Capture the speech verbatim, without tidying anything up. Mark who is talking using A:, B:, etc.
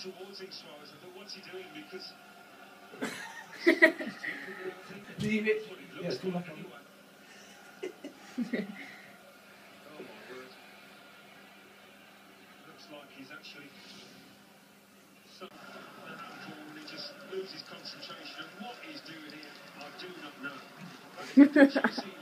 A: towards him, Suarez. I thought, what's he doing? Because
B: Leave it.
A: what it
B: Yeah,
A: looks
B: still
A: like
B: like
A: anyway. Oh my word. Looks like he's actually so and he just loses concentration. And what he's doing here, I do not know.